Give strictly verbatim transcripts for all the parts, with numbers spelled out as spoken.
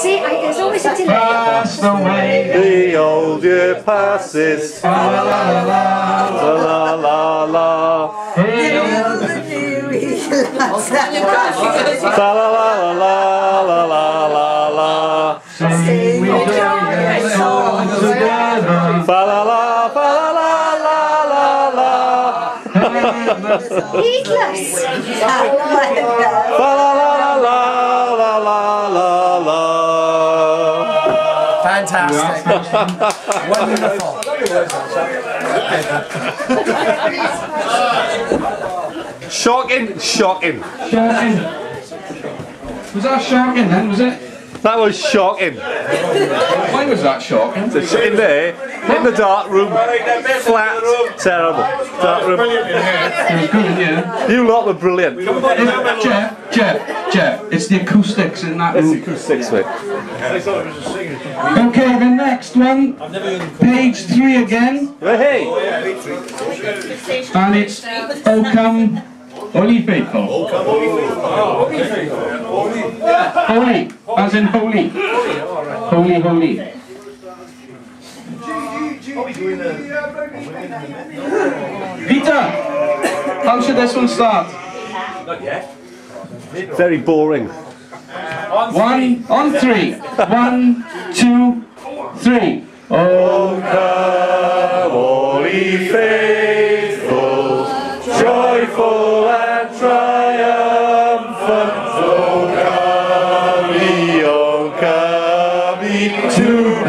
See, I, there's always a delay. Pass the way. The old year passes. La la la la. La la la la. Hey, La la la la la la la la. say we don't get along together. Fa la la fa la la la la la. Heedless. Fa la la la la la la la. Fantastic. Wonderful. Shocking, shocking. Shocking. Was that shocking then, was it? That was shocking. Why was that shocking? So sitting there in the dark room, flat, terrible. Dark room. It was good, yeah. You lot were brilliant. Jeff, Jeff, Jeff, it's the acoustics in that room. Six feet. Okay, the next one, page three again, Hey, and it's O Come Holy Faithful. Holy, as in holy. Holy, holy. Peter, how should this one start? very boring. One, on three. One, two, three. Oh, come, holy faithful, joyful and triumphant. Oh, come ye, oh, come ye to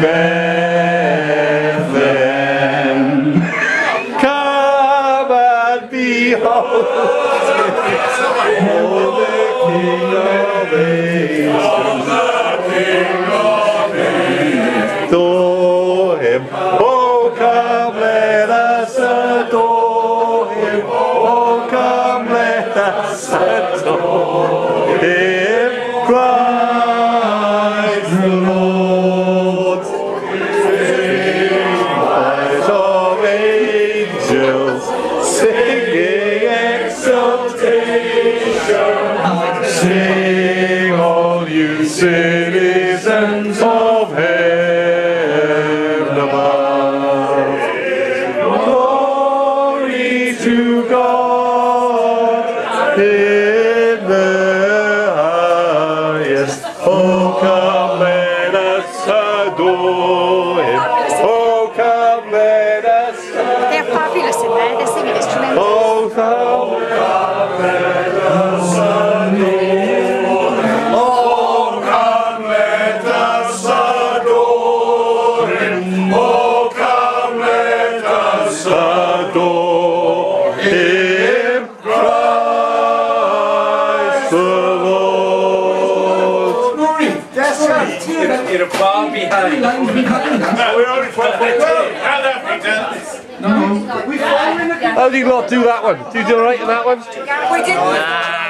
Bethlehem. Come and behold the King of Ages. Adore him, oh come let us adore him, oh come let us adore him, Christ the Lord. Sing choirs of angels, singing exaltation, sing all you citizens of heaven. To God in the highest. Oh, come let us adore him. Oh, come let us adore him. They're fabulous in there. They're singing. It's tremendous. Oh, come let us adore him. Oh, come let us adore him. Oh, come let us adore him, Christ the Lord. That's right. You're, you're far behind. Lines behind us. We're only twelve point two. No. How do you lot do that one? Do you do alright in that one? We did.